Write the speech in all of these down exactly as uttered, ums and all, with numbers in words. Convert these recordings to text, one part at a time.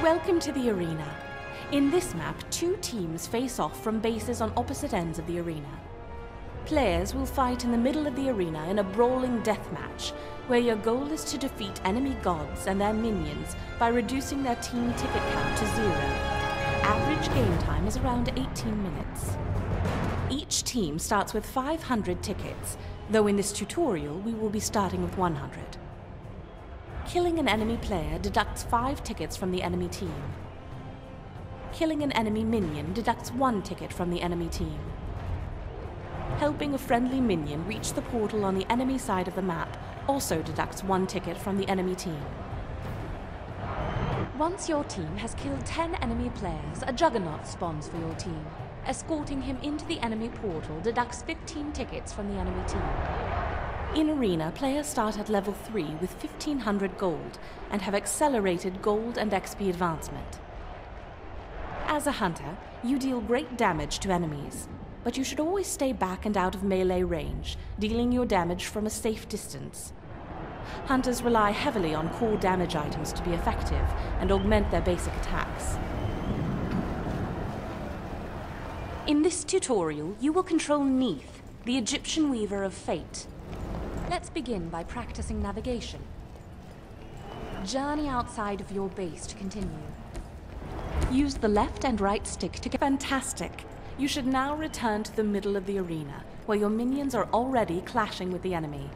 Welcome to the arena. In this map, two teams face off from bases on opposite ends of the arena. Players will fight in the middle of the arena in a brawling deathmatch, where your goal is to defeat enemy gods and their minions by reducing their team ticket count to zero. Average game time is around eighteen minutes. Each team starts with five hundred tickets, though in this tutorial we will be starting with one hundred. Killing an enemy player deducts five tickets from the enemy team. Killing an enemy minion deducts one ticket from the enemy team. Helping a friendly minion reach the portal on the enemy side of the map also deducts one ticket from the enemy team. Once your team has killed ten enemy players, a Juggernaut spawns for your team. Escorting him into the enemy portal deducts fifteen tickets from the enemy team. In Arena, players start at level three with fifteen hundred gold and have accelerated gold and X P advancement. As a hunter, you deal great damage to enemies, but you should always stay back and out of melee range, dealing your damage from a safe distance. Hunters rely heavily on core damage items to be effective and augment their basic attacks. In this tutorial, you will control Neith, the Egyptian Weaver of Fate. Let's begin by practicing navigation. Journey outside of your base to continue. Use the left and right stick to get... Fantastic! You should now return to the middle of the arena, where your minions are already clashing with the enemy.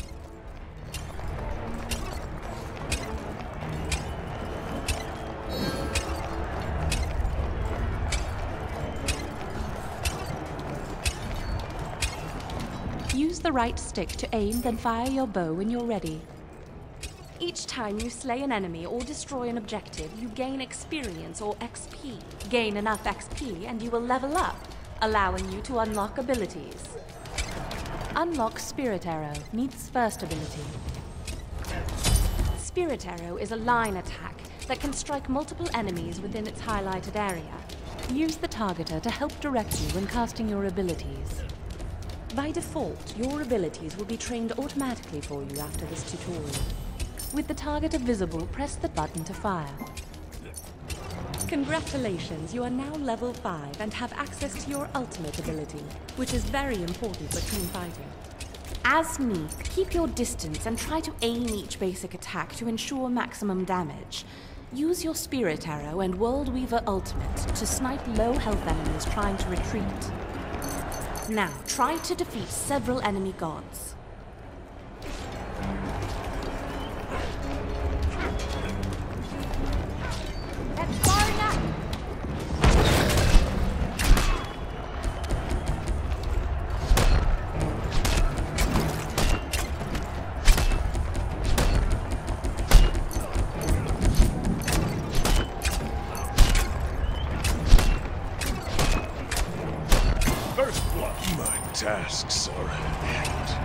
Use the right stick to aim, then fire your bow when you're ready. Each time you slay an enemy or destroy an objective, you gain experience or X P. Gain enough X P and you will level up, allowing you to unlock abilities. Unlock Spirit Arrow, Neith's first ability. Spirit Arrow is a line attack that can strike multiple enemies within its highlighted area. Use the targeter to help direct you when casting your abilities. By default, your abilities will be trained automatically for you after this tutorial. With the targeter visible, press the button to fire. Congratulations, you are now level five and have access to your ultimate ability, which is very important for team fighting. As Neith, keep your distance and try to aim each basic attack to ensure maximum damage. Use your Spirit Arrow and World Weaver Ultimate to snipe low health enemies trying to retreat. Now, try to defeat several enemy gods. That's far enough! First blood. My tasks are at hand.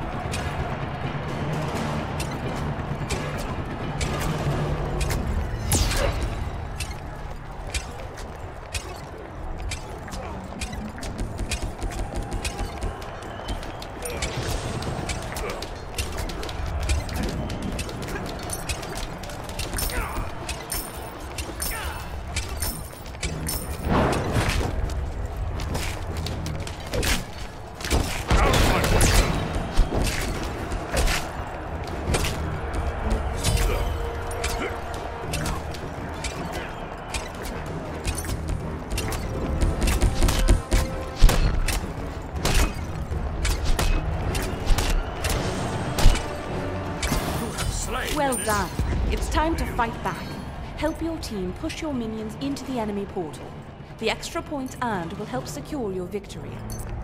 Well done. It's time to fight back. Help your team push your minions into the enemy portal. The extra points earned will help secure your victory.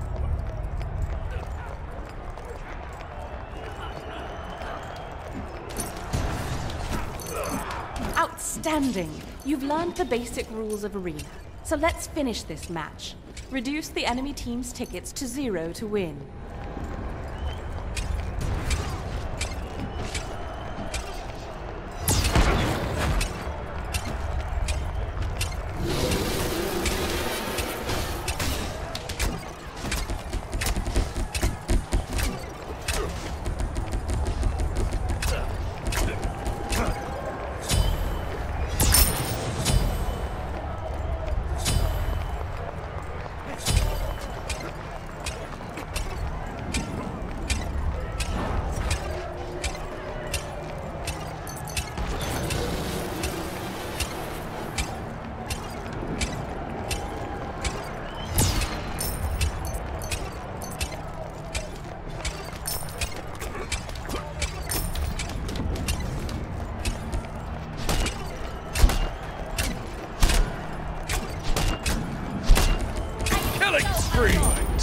Outstanding! You've learned the basic rules of Arena. So let's finish this match. Reduce the enemy team's tickets to zero to win.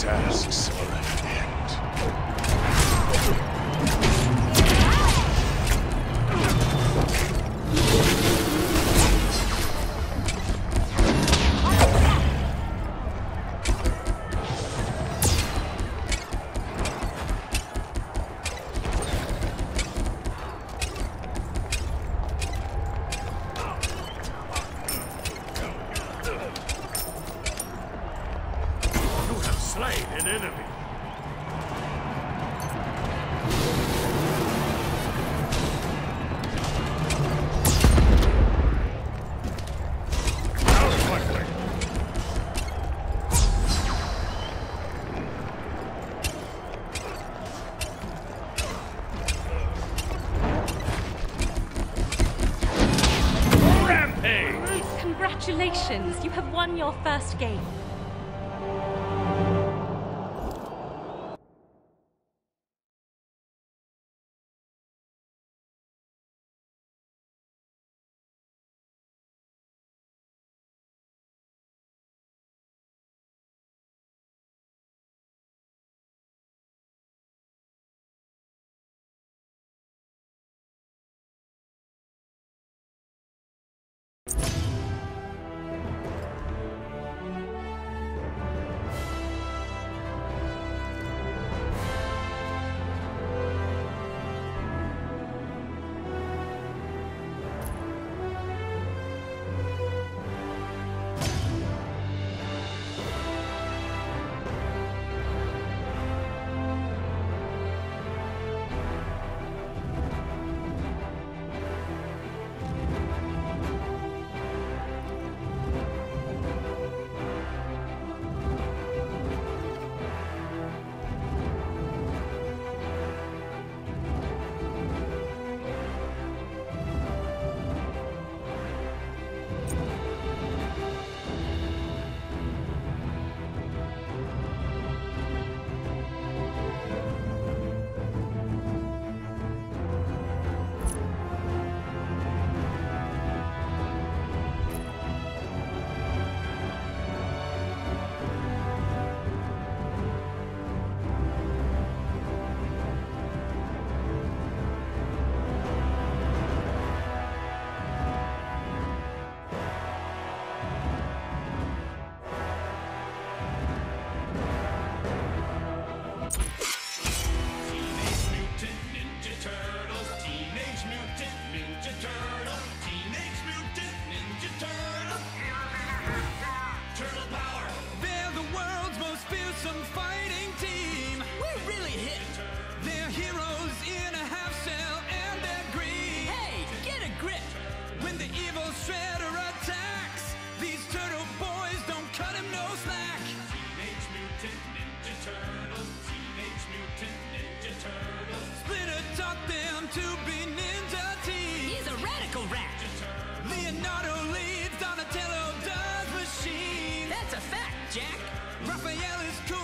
tasks are at hand. Slain an enemy. Out of my way. Rampage! Congratulations, you have won your first game. Leonardo leads, Donatello does machine. That's a fact, Jack. Raphael is cool.